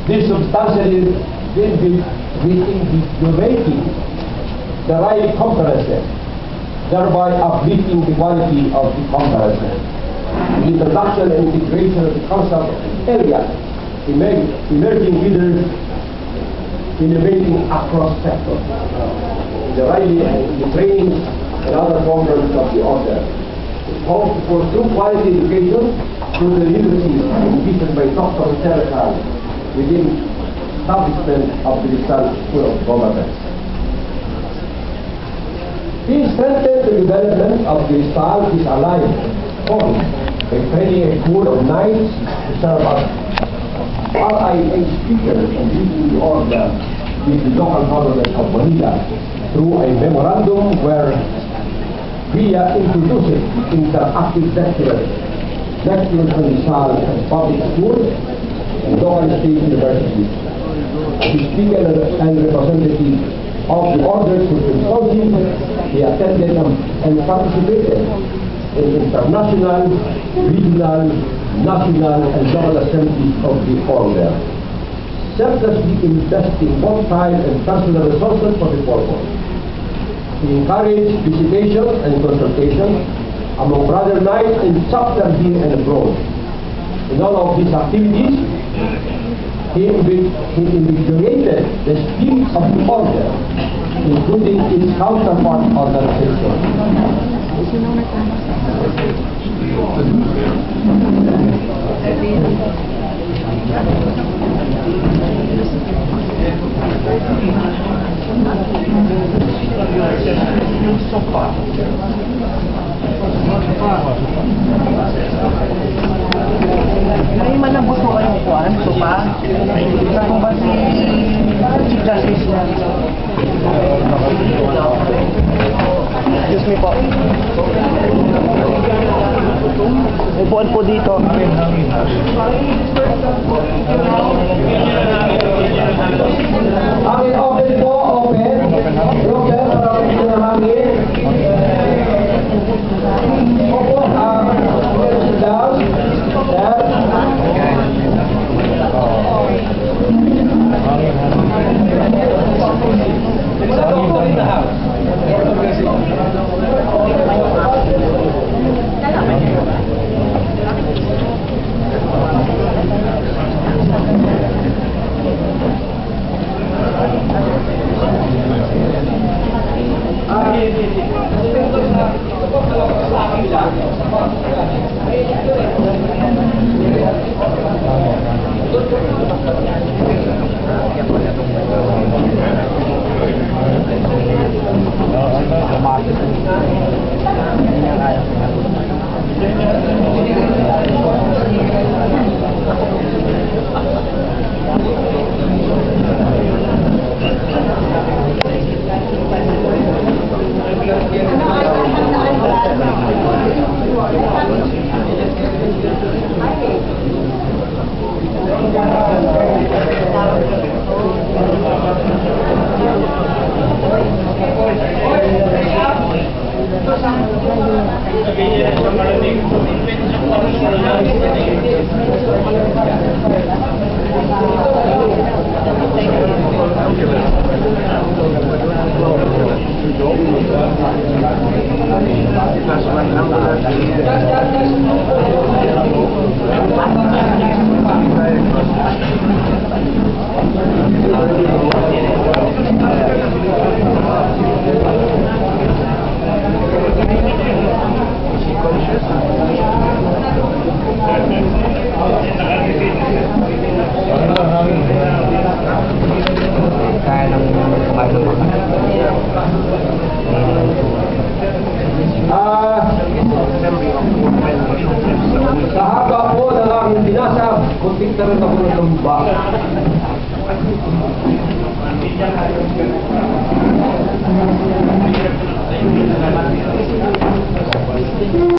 This substantially will be reinvigorating the right conferences, thereby uplifting the quality of the conferences. The introduction and integration of the concept area, emerging leaders innovating across sectors, the writing, the training, and other programs of the order. Hope for true quality education through the universities envisioned by Dr. Rizal within establishment of the Rizal School of Government. He strengthened the development of the Rizal is alive point by training a school of knights to serve as RIA speakers and leading the order with the local government of Manila through a memorandum where Via introduced interactive lectures on Rizal and public schools and local state universities. The speaker and representative of the order to symposium, he attended and participated in international, regional, national, and local assemblies of the order, selflessly investing both time and personal resources for the purpose. He encouraged visitation and consultation among brother knights in chapter here and abroad. In all of these activities, he invigorated the spirit of the order, including its counterpart organization. May malambot mo kayong kuwan, sopa? Isa po ba si Justice na? Excuse me po. Upuan po dito. Hangin open po, open. Broker, para ng hangin. Opo, down. Sa haba po ng aking binasa, kunting na rin ako ng tumba.